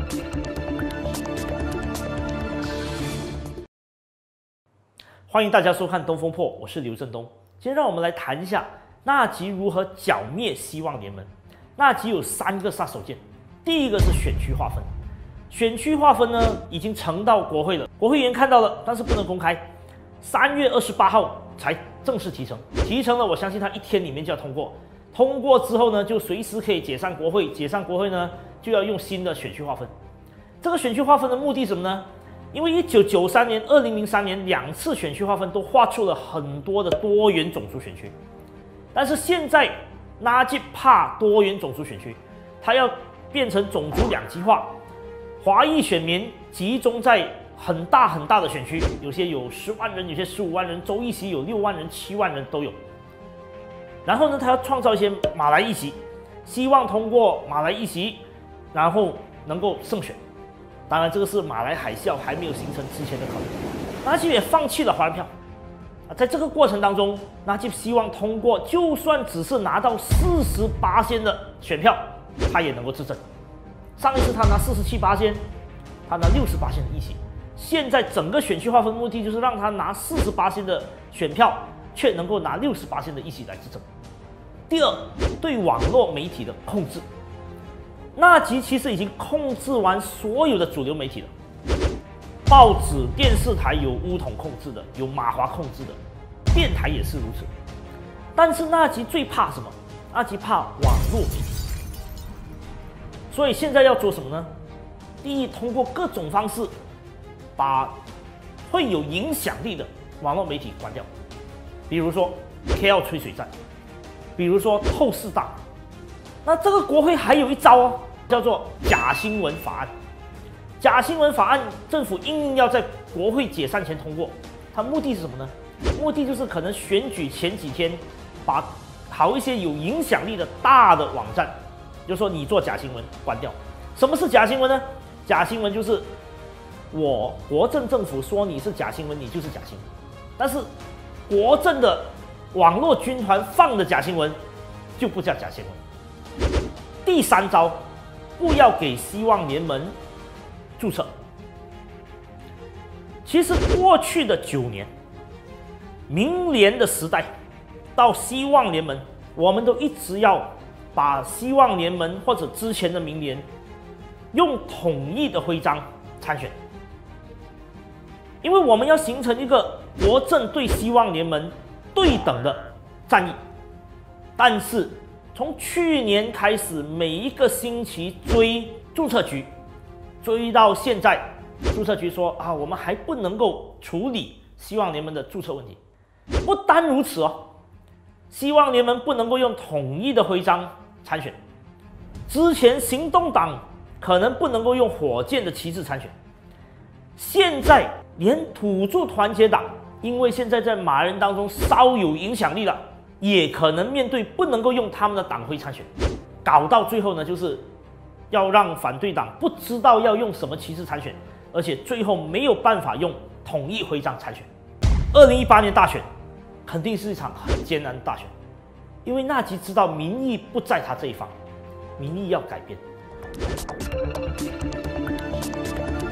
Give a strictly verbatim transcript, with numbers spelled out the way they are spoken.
欢迎大家收看《东风破》，我是刘振东。今天让我们来谈一下纳吉如何剿灭希望联盟。纳吉有三个杀手锏，第一个是选区划分。选区划分呢，已经呈到国会了，国会议员看到了，但是不能公开。三月二十八号才正式提呈，提呈了，我相信他一天里面就要通过。通过之后呢，就随时可以解散国会，解散国会呢，就要用新的选区划分。这个选区划分的目的是什么呢？因为一九九三年、二零零三年两次选区划分都划出了很多的多元种族选区，但是现在纳吉怕多元种族选区，他要变成种族两极化，华裔选民集中在很大很大的选区，有些有十万人，有些十五万人，州议席有六万人、七万人都有。然后呢，他要创造一些马来议席，希望通过马来议席，然后能够胜选。当然，这个是马来海啸还没有形成之前的考虑。纳吉也放弃了华人票啊，在这个过程当中，纳吉希望通过，就算只是拿到四十八仙的选票，他也能够执政。上一次他拿四十七八仙，他拿六十八仙的议席。现在整个选区划分目的就是让他拿四十八仙的选票，却能够拿六十八仙的议席来执政。第二，对网络媒体的控制。纳吉其实已经控制完所有的主流媒体了，报纸、电视台有巫统控制的，有马华控制的，电台也是如此。但是纳吉最怕什么？纳吉怕网络媒体。所以现在要做什么呢？第一，通过各种方式把会有影响力的网络媒体关掉，比如说 K L 吹水站，比如说透视大。那这个国会还有一招哦，叫做假新闻法案。假新闻法案，政府硬硬要在国会解散前通过，它目的是什么呢？目的就是可能选举前几天，把好一些有影响力的大的网站，就是说你做假新闻关掉。什么是假新闻呢？假新闻就是我国政政府说你是假新闻，你就是假新闻。但是国政的网络军团放的假新闻，就不叫假新闻。第三招，不要给希望联盟注册。其实过去的九年，民联的时代到希望联盟，我们都一直要把希望联盟或者之前的民联用统一的徽章参选，因为我们要形成一个国政对希望联盟对等的战役。但是从去年开始，每一个星期追注册局，追到现在，注册局说啊，我们还不能够处理希望联盟的注册问题。不单如此哦，希望联盟不能够用统一的徽章参选。之前行动党可能不能够用火箭的旗帜参选，现在连土著团结党，因为现在在马人当中稍有影响力了，也可能面对不能够用他们的党徽参选，搞到最后呢，就是要让反对党不知道要用什么旗帜参选，而且最后没有办法用统一徽章参选。二零一八年大选肯定是一场很艰难的大选，因为纳吉知道民意不在他这一方，民意要改变。